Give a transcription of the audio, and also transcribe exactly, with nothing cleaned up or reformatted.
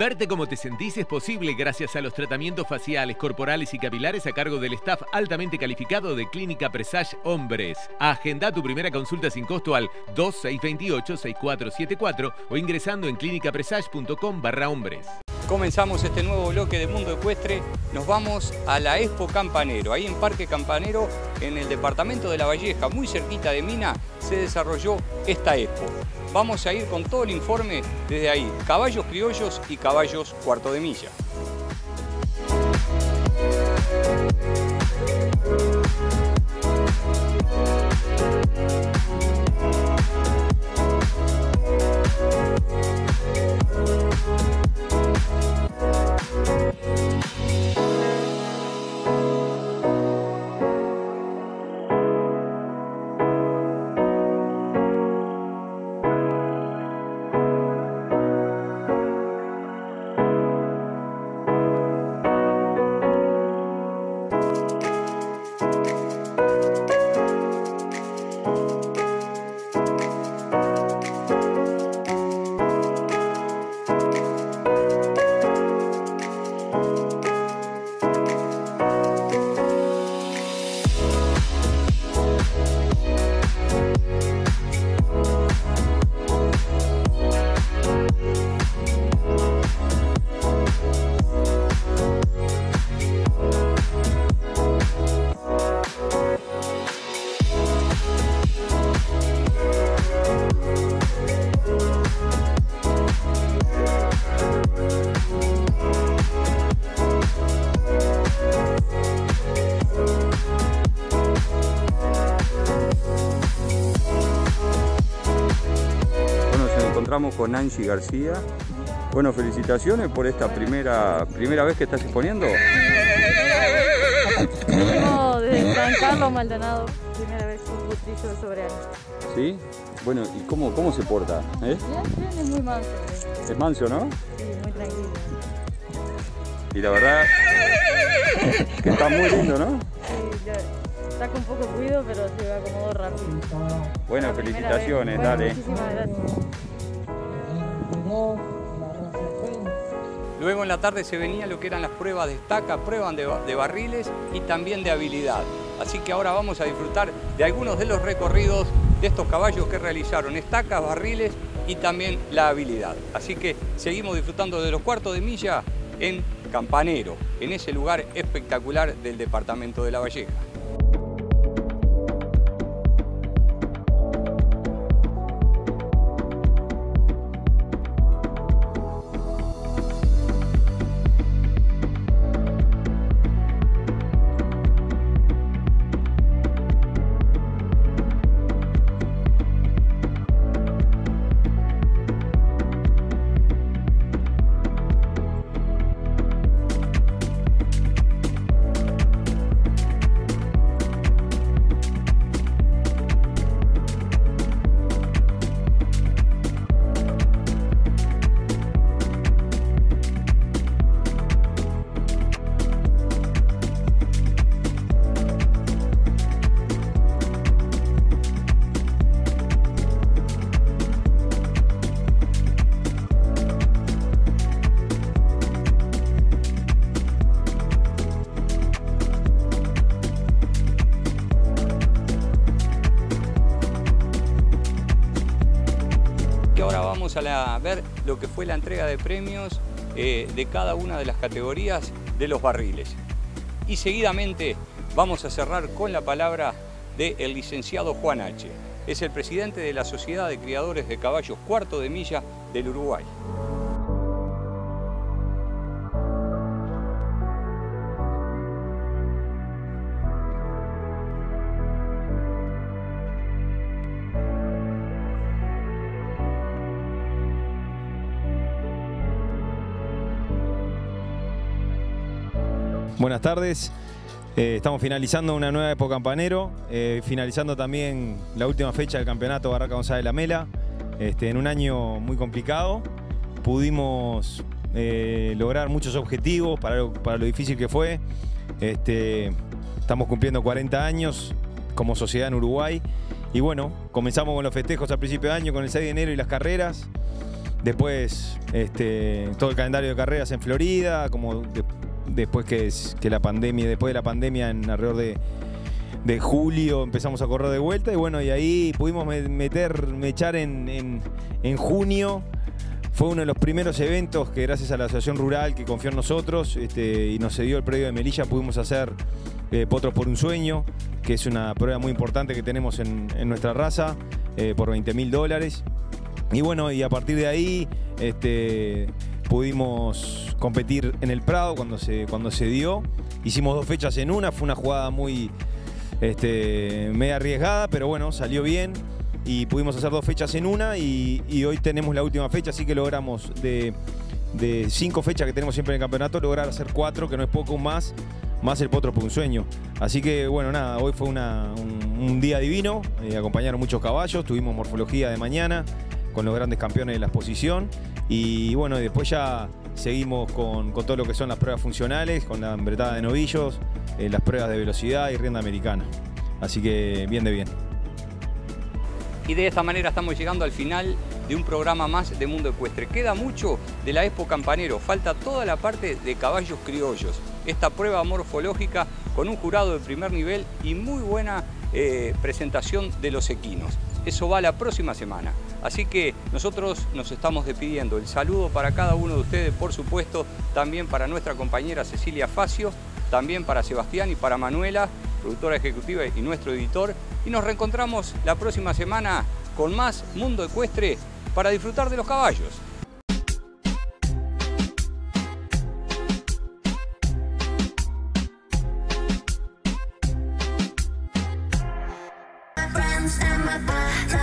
Verte como te sentís es posible gracias a los tratamientos faciales, corporales y capilares a cargo del staff altamente calificado de Clínica Presage Hombres. Agenda tu primera consulta sin costo al dos seis dos ocho, seis cuatro siete cuatro o ingresando en clínica presage punto com barra hombres. Comenzamos este nuevo bloque de Mundo Ecuestre. Nos vamos a la Expo Campanero. Ahí en Parque Campanero, en el departamento de La Valleja, muy cerquita de Mina, se desarrolló esta Expo. Vamos a ir con todo el informe desde ahí. Caballos criollos y caballos cuarto de milla. Con Nancy García. Bueno, felicitaciones por esta primera primera vez que estás exponiendo. No, desde San Carlos Maldonado, primera vez con potrillo sobre años. ¿Sí? Bueno, ¿y cómo, cómo se porta? ¿Eh? Bien, bien, es muy manso. ¿Eh? Es manso, ¿no? Sí, muy tranquilo. Y la verdad que está muy lindo, ¿no? Sí, ya, está con poco cuidado, pero se acomodó rápido. Bueno, la felicitaciones, bueno, dale. Muchísimas gracias. Luego en la tarde se venía lo que eran las pruebas de estaca, pruebas de, de barriles y también de habilidad. Así que ahora vamos a disfrutar de algunos de los recorridos de estos caballos que realizaron estacas, barriles y también la habilidad. Así que seguimos disfrutando de los cuartos de milla en Campanero, en ese lugar espectacular del departamento de La Valleja. A la, ver lo que fue la entrega de premios eh, de cada una de las categorías de los barriles. Y seguidamente vamos a cerrar con la palabra del licenciado Juan H. Es el presidente de la Sociedad de Criadores de Caballos Cuarto de Milla del Uruguay. Buenas tardes, eh, estamos finalizando una nueva Expo Campanero, eh, finalizando también la última fecha del campeonato Barraca González Lamela, este, en un año muy complicado. Pudimos eh, lograr muchos objetivos para lo, para lo difícil que fue. Este, estamos cumpliendo cuarenta años como sociedad en Uruguay y bueno, comenzamos con los festejos a principio de año con el seis de enero y las carreras. después este, todo el calendario de carreras en Florida, como de, después que, que la pandemia, después de la pandemia en alrededor de, de julio empezamos a correr de vuelta y bueno, y ahí pudimos meter, mechar en, en, en junio. Fue uno de los primeros eventos que gracias a la Asociación Rural que confió en nosotros este, y nos cedió el predio de Melilla, pudimos hacer eh, Potros por un Sueño, que es una prueba muy importante que tenemos en, en nuestra raza, eh, por veinte mil dólares. Y bueno, y a partir de ahí este, pudimos competir en el Prado cuando se, cuando se dio. Hicimos dos fechas en una, fue una jugada muy este, media arriesgada, pero bueno, salió bien. Y pudimos hacer dos fechas en una y, y hoy tenemos la última fecha, así que logramos de, de cinco fechas que tenemos siempre en el campeonato, lograr hacer cuatro, que no es poco más, más el Potro por un Sueño. Así que bueno, nada, hoy fue una, un, un día divino, eh, acompañaron muchos caballos, tuvimos morfología de mañana con los grandes campeones de la exposición y bueno, después ya seguimos con, con todo lo que son las pruebas funcionales, con la embretada de novillos, eh, las pruebas de velocidad y rienda americana. Así que bien de bien. Y de esta manera estamos llegando al final de un programa más de Mundo Ecuestre. Queda mucho de la Expo Campanero, falta toda la parte de caballos criollos. Esta prueba morfológica con un jurado de primer nivel y muy buena eh, presentación de los equinos. Eso va la próxima semana. Así que nosotros nos estamos despidiendo. El saludo para cada uno de ustedes, por supuesto, también para nuestra compañera Cecilia Facio, también para Sebastián y para Manuela, productora ejecutiva y nuestro editor. Y nos reencontramos la próxima semana con más Mundo Ecuestre para disfrutar de los caballos. My friends and my